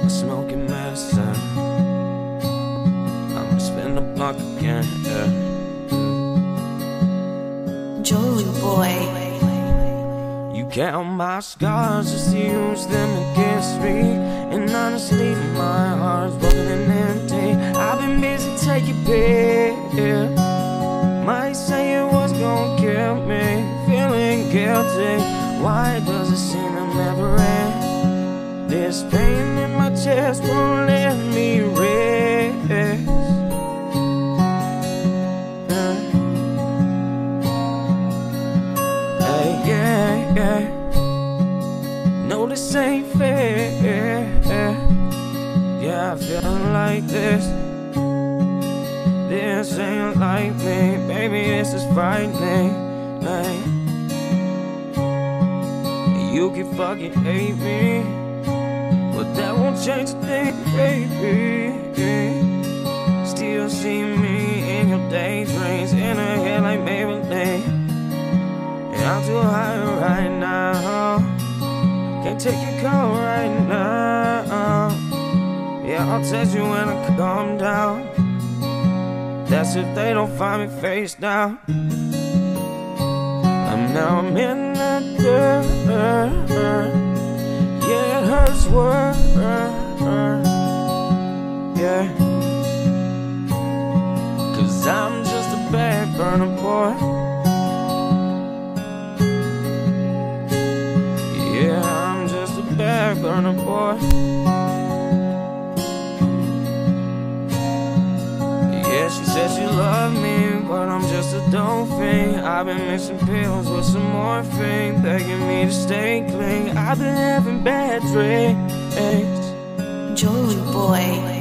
I'm smoking medicine. I'ma spin the block again, yeah. Johny boy. You count my scars just to use them against me. And honestly, my heart's broken and empty. I've been busy taking pills. Might say it was gonna kill me. Feeling guilty. Why does it seem to never end? This pain in my chest won't let me rest. Yeah. No, this ain't fair. Yeah, I'm feeling like this. This ain't like me. Baby, this is frightening. Hey. You can fucking hate me, but that won't change a thing, baby. Still see me in your daydreams, in her hair like Maybelline. I'm too high right now. Can't take your call right now. Yeah, I'll text you when I calm down. That's if they don't find me face down. I'm in the dirt. Yeah, it hurts worse. Yeah, 'cause I'm just a bad burner boy. Yeah, I'm just a bad burner boy. Yeah, she said she loved me, but I'm just a dolphin. I've been mixing pills with some morphine, begging me to stay clean. I've been having bad dreams. Johny boy.